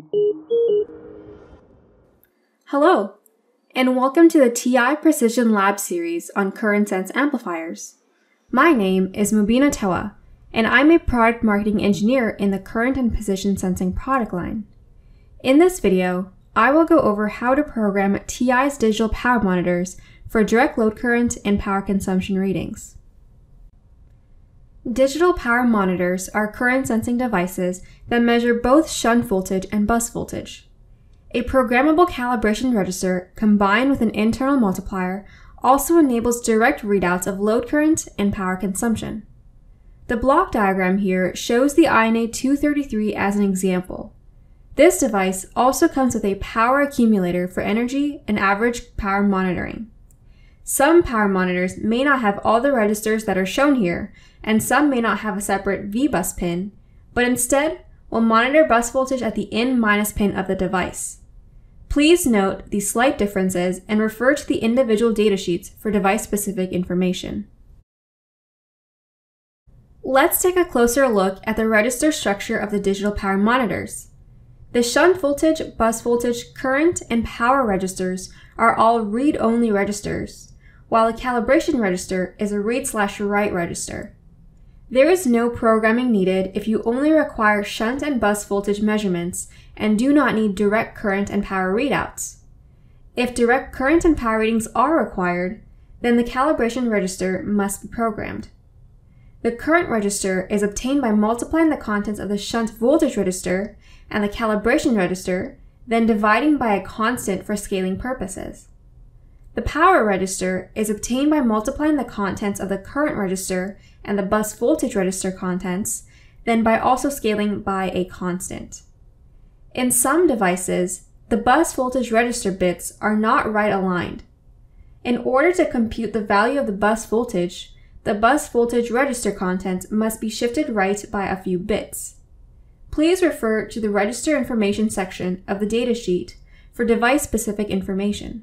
Hello, and welcome to the TI Precision Lab series on current sense amplifiers. My name is Mubina Tewa, and I'm a product marketing engineer in the current and position sensing product line. In this video, I will go over how to program TI's digital power monitors for direct load current and power consumption readings. Digital power monitors are current sensing devices that measure both shunt voltage and bus voltage. A programmable calibration register combined with an internal multiplier also enables direct readouts of load current and power consumption. The block diagram here shows the INA233 as an example. This device also comes with a power accumulator for energy and average power monitoring. Some power monitors may not have all the registers that are shown here, and some may not have a separate V-bus pin, but instead will monitor bus voltage at the in- pin of the device. Please note these slight differences and refer to the individual datasheets for device-specific information. Let's take a closer look at the register structure of the digital power monitors. The shunt voltage, bus voltage, current, and power registers are all read-only registers, while a calibration register is a read/write register. There is no programming needed if you only require shunt and bus voltage measurements and do not need direct current and power readouts. If direct current and power readings are required, then the calibration register must be programmed. The current register is obtained by multiplying the contents of the shunt voltage register and the calibration register, then dividing by a constant for scaling purposes. The power register is obtained by multiplying the contents of the current register and the bus voltage register contents, then by also scaling by a constant. In some devices, the bus voltage register bits are not right aligned. In order to compute the value of the bus voltage register content must be shifted right by a few bits. Please refer to the register information section of the datasheet for device-specific information.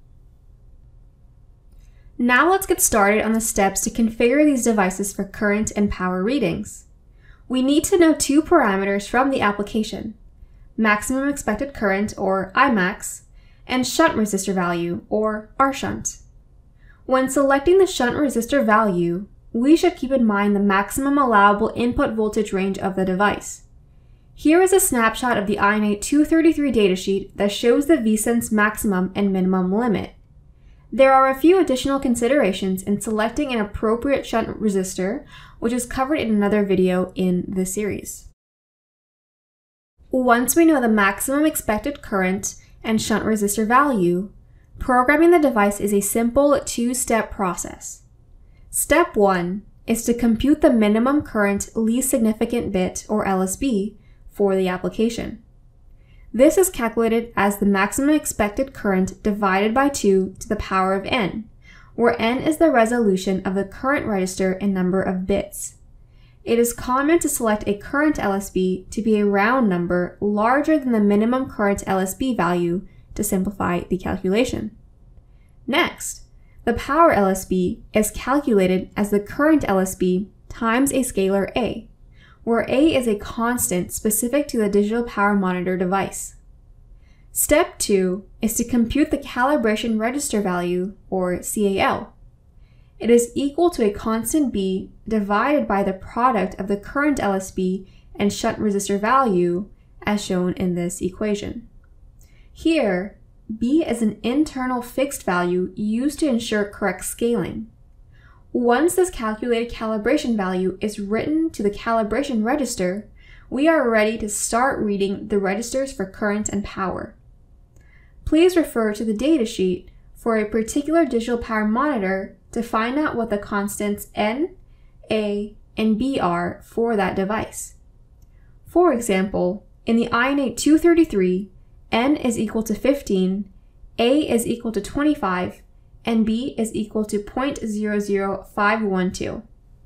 Now let's get started on the steps to configure these devices for current and power readings. We need to know two parameters from the application: maximum expected current, or Imax, and shunt resistor value, or R-shunt. When selecting the shunt resistor value, we should keep in mind the maximum allowable input voltage range of the device. Here is a snapshot of the INA233 datasheet that shows the vSense maximum and minimum limit. There are a few additional considerations in selecting an appropriate shunt resistor, which is covered in another video in this series. Once we know the maximum expected current and shunt resistor value, programming the device is a simple two-step process. Step 1 is to compute the minimum current least significant bit, or LSB, for the application. This is calculated as the maximum expected current divided by 2 to the power of n, where n is the resolution of the current register in number of bits. It is common to select a current LSB to be a round number larger than the minimum current LSB value to simplify the calculation. Next, the power LSB is calculated as the current LSB times a scalar A, where A is a constant specific to the digital power monitor device. Step 2 is to compute the calibration register value, or CAL. It is equal to a constant B divided by the product of the current LSB and shunt resistor value, as shown in this equation. Here, B is an internal fixed value used to ensure correct scaling. Once this calculated calibration value is written to the calibration register, we are ready to start reading the registers for current and power. Please refer to the datasheet for a particular digital power monitor to find out what the constants N, A, and B are for that device. For example, in the INA233, N is equal to 15, A is equal to 25, and B is equal to 0.00512.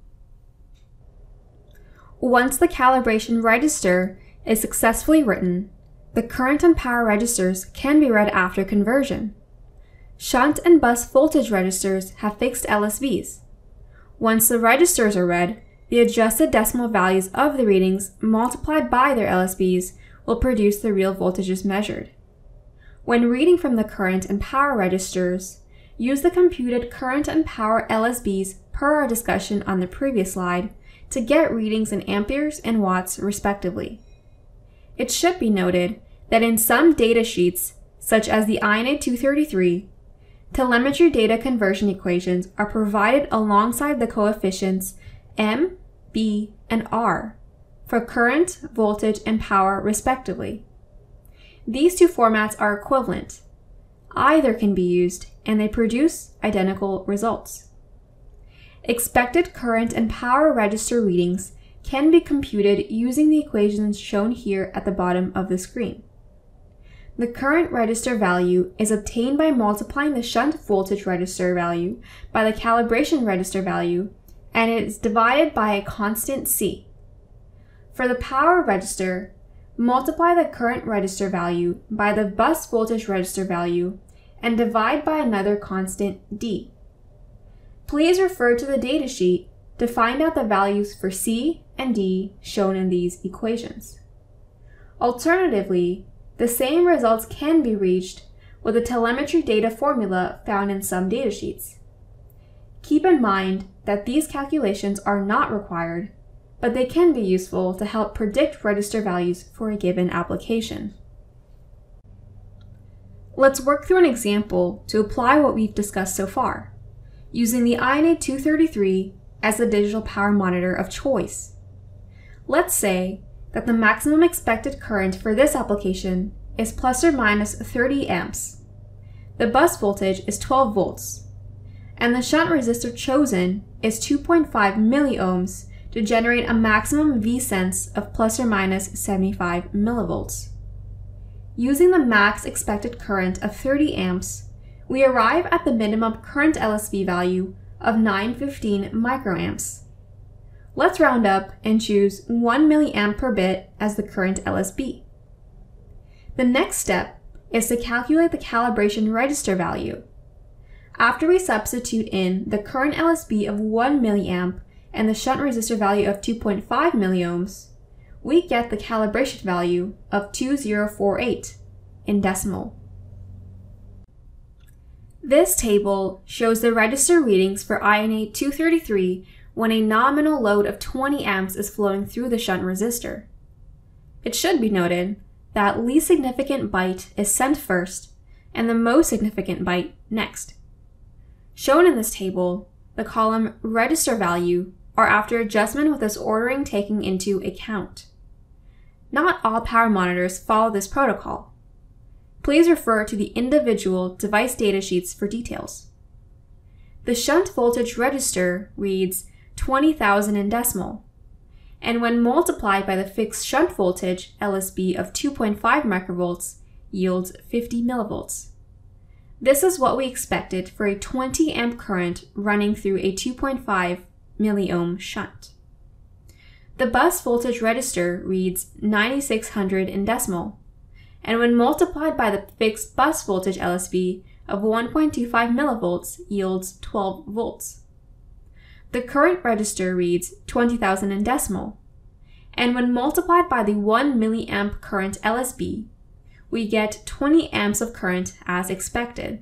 Once the calibration register is successfully written, the current and power registers can be read after conversion. Shunt and bus voltage registers have fixed LSBs. Once the registers are read, the adjusted decimal values of the readings multiplied by their LSBs will produce the real voltages measured. When reading from the current and power registers, use the computed current and power LSBs per our discussion on the previous slide to get readings in amperes and watts respectively. It should be noted that in some data sheets, such as the INA233, telemetry data conversion equations are provided alongside the coefficients M, B, and R for current, voltage, and power respectively. These two formats are equivalent. Either can be used, and they produce identical results. Expected current and power register readings can be computed using the equations shown here at the bottom of the screen. The current register value is obtained by multiplying the shunt voltage register value by the calibration register value, and it is divided by a constant C. For the power register, multiply the current register value by the bus voltage register value and divide by another constant D. Please refer to the datasheet to find out the values for C and D shown in these equations. Alternatively, the same results can be reached with the telemetry data formula found in some datasheets. Keep in mind that these calculations are not required, but they can be useful to help predict register values for a given application. Let's work through an example to apply what we've discussed so far, using the INA233 as the digital power monitor of choice. Let's say that the maximum expected current for this application is plus or minus 30 amps. The bus voltage is 12 volts, and the shunt resistor chosen is 2.5 milliohms to generate a maximum V-sense of plus or minus 75 millivolts. Using the max expected current of 30 amps, we arrive at the minimum current LSB value of 915 microamps. Let's round up and choose 1 milliamp per bit as the current LSB. The next step is to calculate the calibration register value. After we substitute in the current LSB of 1 milliamp and the shunt resistor value of 2.5 milliohms, we get the calibration value of 2048 in decimal. This table shows the register readings for INA233 when a nominal load of 20 amps is flowing through the shunt resistor. It should be noted that least significant byte is sent first and the most significant byte next. Shown in this table, the column register value are after adjustment with this ordering taking into account. Not all power monitors follow this protocol. Please refer to the individual device datasheets for details. The shunt voltage register reads 20,000 in decimal, and when multiplied by the fixed shunt voltage LSB of 2.5 microvolts yields 50 millivolts. This is what we expected for a 20 amp current running through a 2.5 milliohm shunt. The bus voltage register reads 9600 in decimal, and when multiplied by the fixed bus voltage LSB of 1.25 millivolts yields 12 volts. The current register reads 20,000 in decimal, and when multiplied by the 1 milliamp current LSB, we get 20 amps of current as expected.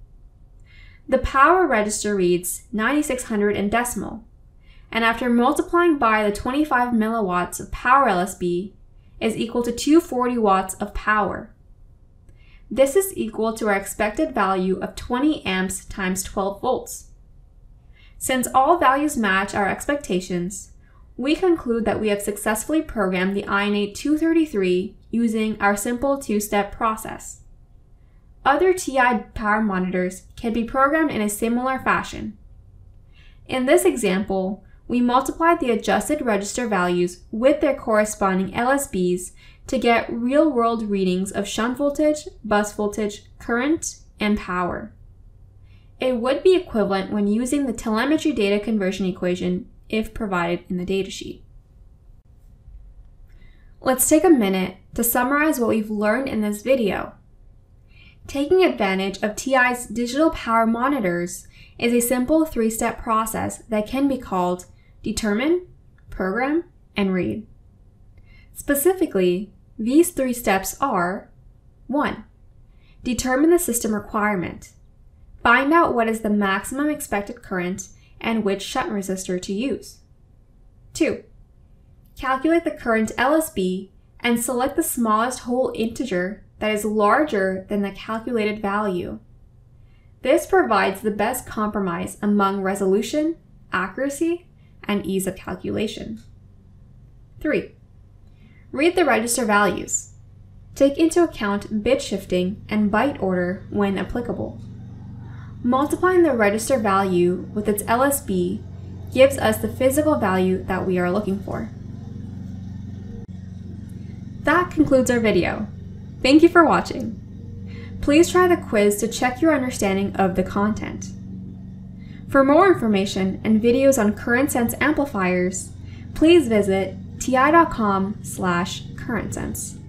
The power register reads 9600 in decimal, and after multiplying by the 25 milliwatts of power LSB is equal to 240 watts of power. This is equal to our expected value of 20 amps times 12 volts. Since all values match our expectations, we conclude that we have successfully programmed the INA233 using our simple two-step process. Other TI power monitors can be programmed in a similar fashion. In this example, we multiplied the adjusted register values with their corresponding LSBs to get real-world readings of shunt voltage, bus voltage, current, and power. It would be equivalent when using the telemetry data conversion equation if provided in the datasheet. Let's take a minute to summarize what we've learned in this video. Taking advantage of TI's digital power monitors is a simple three-step process that can be called determine, program, and read. Specifically, These 3 steps are: 1. Determine the system requirement. Find out what is the maximum expected current and which shunt resistor to use. 2. Calculate the current LSB and select the smallest whole integer that is larger than the calculated value. This provides the best compromise among resolution, accuracy, and ease of calculation. 3. Read the register values. Take into account bit shifting and byte order when applicable. Multiplying the register value with its LSB gives us the physical value that we are looking for. That concludes our video. Thank you for watching. Please try the quiz to check your understanding of the content. For more information and videos on current sense amplifiers, please visit ti.com/currentsense.